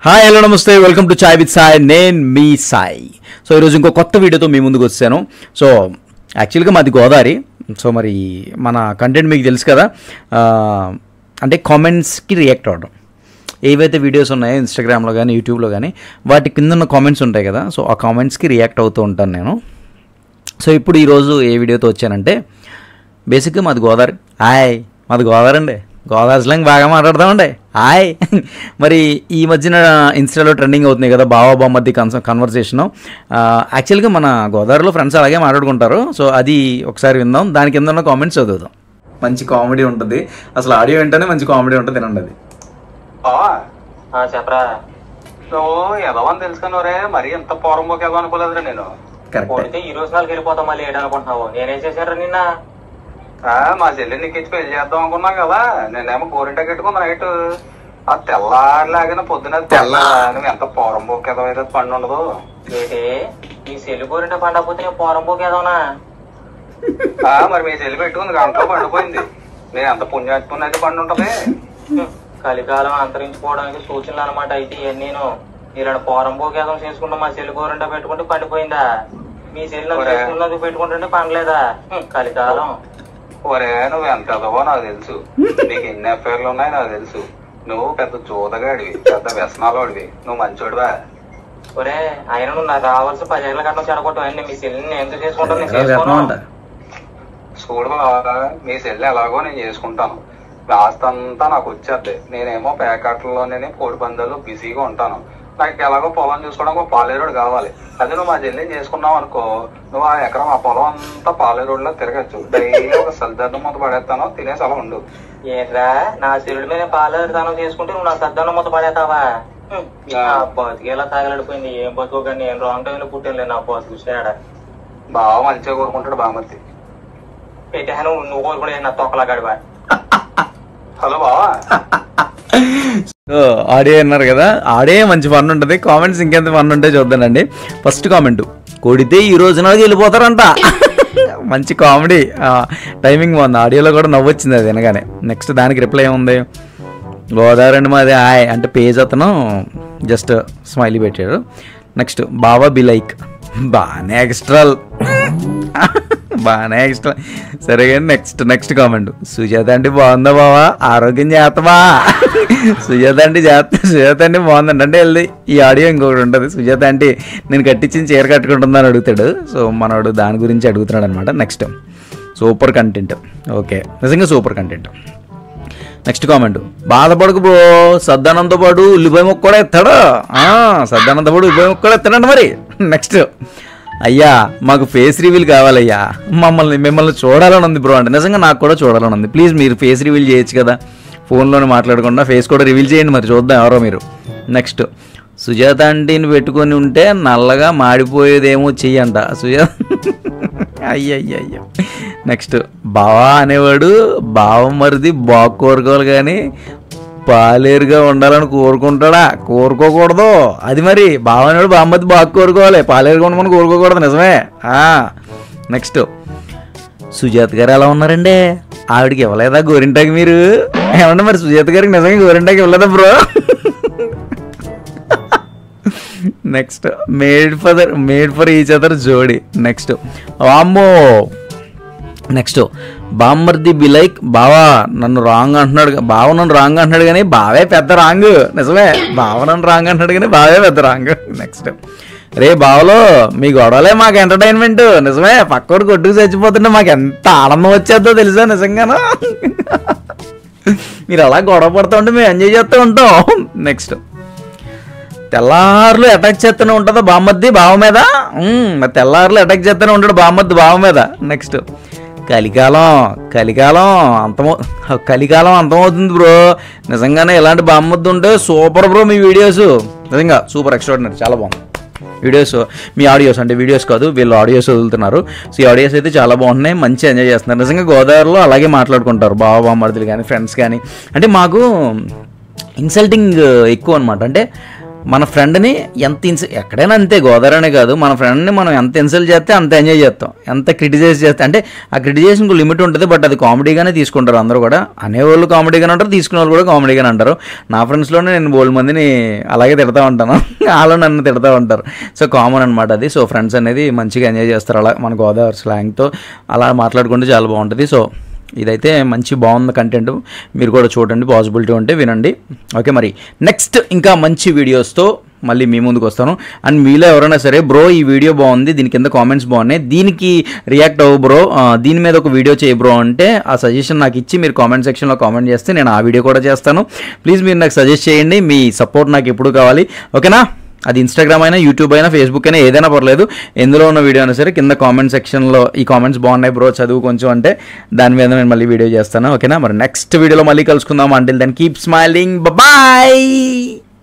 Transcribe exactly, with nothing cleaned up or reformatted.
Hi hello నమస్తే welcome to chai with Sai నేను మీ సాయి. సో ఈరోజు ఇంకో కొత్త వీడియోతో మీ ముందుకు వచ్చాను. సో యాక్చువల్గా మాది గోదావరి. సో మరి మన కంటెంట్ మీకు తెలుసు కదా, అంటే కామెంట్స్కి రియాక్ట్ అవ్వడం. ఏవైతే వీడియోస్ ఉన్నాయో ఇన్స్టాగ్రామ్లో కానీ యూట్యూబ్లో కానీ వాటి కింద ఉన్న కామెంట్స్ ఉంటాయి కదా, సో ఆ కామెంట్స్కి రియాక్ట్ అవుతూ ఉంటాను నేను. సో ఇప్పుడు ఈరోజు ఏ వీడియోతో వచ్చానంటే, బేసిక్గా మాది గోదావరి. హాయ్, మాది గోదావరి అండి. గోదావరి స్లాంగ్ బాగా మాట్లాడతామండి. హాయ్. మరి ఈ మధ్యన ఇన్స్టాలో ట్రెండింగ్ అవుతుంది కదా బావా బామ్మది కన్స కన్వర్సేషను. యాక్చువల్గా మన గోదావరిలో ఫ్రెండ్స్ అలాగే మాట్లాడుకుంటారు. సో అది ఒకసారి విందాం, దాని కింద ఉన్న కామెంట్స్ చదువుదాం. మంచి కామెడీ ఉంటుంది, అసలు ఆడియో వింటేనే మంచి కామెడీ ఉంటుంది. తినండి అది. చెప్పరా, నువ్వు ఎదవని తెలుసుకున్నారే, మరి ఎంత పూర్వం పోక ఎదవ అనుకోలేదురా నేను. కొడితే ఈ రోజు నాలుగు వెళ్ళిపోతాం, మళ్ళీ ఏడనుకుంటున్నావు. నేనేం చేశారా నిన్న? మా చెల్లి నీకు ఇచ్చి పెళ్లి చేద్దాం అనుకున్నాం కదా, నేనేమో గోరింట కట్టుకున్నా నైట్. ఆ తెల్లారిలాగిన పొద్దున తెల్ల నువ్వు ఎంత పూర్వం పోక ఎదవ పండు ఉండదు ఏంటి? మీ చెల్లి గోరింట పండకపోతే నేను పూర్వం పోక ఎదవనా? మరి మీ చెల్లి పెట్టుకుంది గంటలో పండిపోయింది. నేను ఎంత పుణ్యాత్మని అయితే పండు ఉంటది. కలికాలం అంతరించుకోవడానికి సూచనలు అనమాట. అయితే ఇవన్నీ నేను ఇలాంటి పోరం పోకేదం చేసుకుంటా మా చెల్లి గోరంట పెట్టుకుంటే పండిపోయిందా? మీ చెల్లి చేసుకున్నది పెట్టుకుంటుంటే పండలేదా? కలికాలం. ఒరే, నువ్వు ఎంత ఎదవో నాకు తెలుసు, నీకు ఎన్ని అఫైర్లు ఉన్నాయి నాకు తెలుసు. నువ్వు పెద్ద చూదగాడివి, పెద్ద వ్యసనాలోడివి, నువ్వు మంచోడివా? ఒరే, ఆయన నువ్వు నాకు రావాల్సిన పదేళ్ల కట్నం చెడగొట్టం అండి. మీ చెల్లిని నేను ఎందుకు చేసుకుంటాను? నేను చేసుకోను. చూడు, మీ చెల్లి ఎలాగో నేను చేసుకుంటాను. లాస్ట్ అంతా నాకు వచ్చేద్ది. నేనేమో ప్యాకెట్లలోనే కోడి పందాలు బిజీగా ఉంటాను. నాకు ఎలాగో పొలం చూసుకోవడానికి ఒక పాలేరోడ్ కావాలి. అదే నువ్వు మా చెల్లిని చేసుకున్నావు అనుకో, నువ్వు ఆ ఎకరం ఆ పొలం అంతా పాలేరోడ్ లో తిరగచ్చు. డైలీ ఒక సర్దాన్ని మొత్తం పడేస్తాను, తినేసి అలా ఉండు. ఏంట్రా, నా చెల్లి మీద పాలేరుతానం చేసుకుంటే నువ్వు నా సర్దాన్ని మొత్తం పడేస్తావా? బతికేలా తాగలడిపోయింది. ఏం బతుకో కానీ నేను రాంగ్ టైంలో పుట్టాను. నా బతుకు తేడా. బాగా మంచిగా కోరుకుంటాడు బామర్తి. పెట్టా నువ్వు నువ్వు కోరుకుంటే నా తొక్కలా గడివా. హలో బావా. సో ఆడియో అన్నారు కదా, ఆడే మంచి ఫన్ ఉంటుంది. కామెంట్స్ ఇంకెంత ఫన్ ఉంటే చూద్దానండి. ఫస్ట్ కామెంట్, కొడితే ఈ రోజు నాకు వెళ్ళిపోతారంట. మంచి కామెడీ, టైమింగ్ బాగుంది. ఆడియోలో కూడా నవ్వు వచ్చింది అది వినగానే. నెక్స్ట్ దానికి రిప్లై ఏముంది, గోదావరి అండి మాది హాయ్ అంటే పేజ్ అతను జస్ట్ స్మైలీ పెట్టాడు. నెక్స్ట్ బావా బి లైక్, బాగానే ఎక్స్ట్రాల్, బాగానే ఎక్స్ట్రా. సరే కానీ నెక్స్ట్ నెక్స్ట్ కామెంట్, సుజాత అంటే బాగుందా బావా, ఆరోగ్యం చేస్తావా? సుజాత అంటే చేస్తా, సుజాత అంటే బాగుందండి అంటే వెళ్ళి ఈ ఆడియో ఇంకొకటి ఉంటుంది. సుజాత అంటే నేను కట్టించిన చీర కట్టుకుంటుందని అడుగుతాడు. సో మనోడు దాని గురించి అడుగుతున్నాడు అనమాట. నెక్స్ట్ సూపర్ కంటెంట్, ఓకే నిజంగా సూపర్ కంటెంట్. నెక్స్ట్ కామెంట్, బాధపడకు బ్రో, సద్దానంతో పాటు ఉల్లిపాయ ముక్క కూడా ఎత్తాడు. సద్దానంతో పాటు ఉల్లిపాయ ముక్క కూడా ఎత్తాడంట మరి. నెక్స్ట్, అయ్యా మాకు ఫేస్ రివీల్ కావాలయ్యా, మమ్మల్ని మిమ్మల్ని చూడాలని ఉంది బ్రో అంటే. నిజంగా నాకు కూడా చూడాలని ఉంది. ప్లీజ్ మీరు ఫేస్ రివీల్ చేయొచ్చు కదా, ఫోన్లోనే మాట్లాడకుండా ఫేస్ కూడా రివీల్ చేయండి మరి, చూద్దాం ఎవరో మీరు. నెక్స్ట్, సుజాత ఆంటీని పెట్టుకొని ఉంటే నల్లగా మాడిపోయేదేమో చెయ్యంట సుజాత. అయ్యయ్యయ్యో. నెక్స్ట్, బావా అనేవాడు బావమరిది బాగా కోరుకోవాలి కానీ పాలేరుగా ఉండాలని కోరుకుంటాడా? కోరుకోకూడదు అది మరి. బావ అనేవాడు బామ్మది బాగా కోరుకోవాలి, పాలేరుగా ఉండమని కోరుకోకూడదు. నిజమే. నెక్స్ట్, సుజాత గారు ఎలా ఉన్నారండి, ఆవిడకి ఇవ్వలేదా గోరింటాకి మీరు? ఏమన్నా మరి సుజాత గారికి నిజంగా గోరింటాకి ఇవ్వలేదా bro? Next, made for made for each other జోడి. నెక్స్ట్, వామ్మో. నెక్స్ట్, బామ్మర్ది బి లైక్, బావా నన్ను రాంగ్ అంటున్నాడు, బావ నన్ను రాంగ్ అంటున్నాడు కానీ బావే పెద్ద రాంగ్. నిజమే, బావ నన్ను రాంగ్ అంటున్నాడు కానీ బావే పెద్ద రాంగ్. నెక్స్ట్, రే బావలో మీ గొడవలే మాకు ఎంటర్టైన్మెంట్. నిజమే, పక్కోడు కొట్టుకు చచ్చిపోతుంటే మాకు ఎంత ఆనందం వచ్చేద్దో తెలుసా నిజంగాను. మీరు అలా గొడవ పడుతూ ఉంటే మేము ఎంజాయ్ చేస్తూ ఉంటాం. నెక్స్ట్, తెల్లారులు అటాక్ చేస్తూనే ఉంటుందా బామ్మద్ది బావ మీద? మరి తెల్లారులు అటాక్ చేస్తూనే ఉంటాడు బామ్మద్ది బావ మీద. నెక్స్ట్, కలికాలం కలికాలం అంతమో కలికాలం అంతమవుతుంది బ్రో. నిజంగానే ఇలాంటి బామ్మద్దు ఉంటే సూపర్ బ్రో. మీ వీడియోస్ నిజంగా సూపర్ ఎక్స్ట్రాడినరీ, చాలా బాగుంది వీడియోస్. మీ ఆడియోస్ అంటే వీడియోస్ కాదు, వీళ్ళు ఆడియోస్ వదులుతున్నారు. సో ఈ ఆడియోస్ అయితే చాలా బాగున్నాయి, మంచి ఎంజాయ్ చేస్తున్నారు. నిజంగా గోదావరిలో అలాగే మాట్లాడుకుంటారు బావ బామ్మర్దులు కానీ ఫ్రెండ్స్ కానీ. అంటే మాకు ఇన్సల్టింగ్ ఎక్కువ అనమాట. అంటే మన ఫ్రెండ్ని ఎంత ఇన్స్ ఎక్కడైనా అంతే, గోదావరి కాదు, మన ఫ్రెండ్ని మనం ఎంత ఇన్సల్ట్ చేస్తే అంత ఎంజాయ్ చేస్తాం, ఎంత క్రిటిసైజ్ చేస్తే. అంటే ఆ క్రిటిసైజేషన్కి లిమిట్ ఉంటుంది, బట్ అది కామెడీగానే తీసుకుంటారు అందరూ కూడా. అనేవాళ్ళు కామెడీగానే అంటారు, తీసుకునే వాళ్ళు కూడా కామెడీగానే అంటారు. నా ఫ్రెండ్స్లోనే నేను బోల్డ్ మందిని అలాగే తిడతా ఉంటాను, వాళ్ళు నన్ను తిడతా ఉంటారు. సో కామన్ అనమాట అది. సో ఫ్రెండ్స్ అనేది మంచిగా ఎంజాయ్ చేస్తారు అలా మన గోదావరి స్లాంగ్తో అలా మాట్లాడుకుంటే చాలా బాగుంటుంది. సో ఇదైతే మంచి బాగుంది కంటెంట్, మీరు కూడా చూడండి, పాసిబిలిటీ ఉంటే వినండి. ఓకే, మరి నెక్స్ట్ ఇంకా మంచి వీడియోస్తో మళ్ళీ మీ ముందుకు వస్తాను. అండ్ మీలో ఎవరైనా సరే బ్రో ఈ వీడియో బాగుంది, దీని కింద కామెంట్స్ బాగున్నాయి, దీనికి రియాక్ట్ అవ్వు బ్రో, దీని మీద ఒక వీడియో చేయి బ్రో అంటే ఆ సజెషన్ నాకు ఇచ్చి మీరు కామెంట్ సెక్షన్లో కామెంట్ చేస్తే నేను ఆ వీడియో కూడా చేస్తాను. ప్లీజ్ మీరు నాకు సజెస్ట్ చేయండి, మీ సపోర్ట్ నాకు ఎప్పుడు కావాలి. ఓకేనా? అది ఇన్స్టాగ్రామ్ అయినా, యూట్యూబ్ అయినా, ఫేస్బుక్ అయినా, ఏదైనా పర్లేదు, ఎందులో ఉన్న వీడియో అయినా సరే కింద కామెంట్ సెక్షన్లో ఈ కామెంట్స్ బాగున్నాయి బ్రో చదువు కొంచెం అంటే దాని మీద నేను మళ్ళీ వీడియో చేస్తాను. ఓకేనా? మరి నెక్స్ట్ వీడియోలో మళ్ళీ కలుసుకుందాం. Until then keep smiling, bye.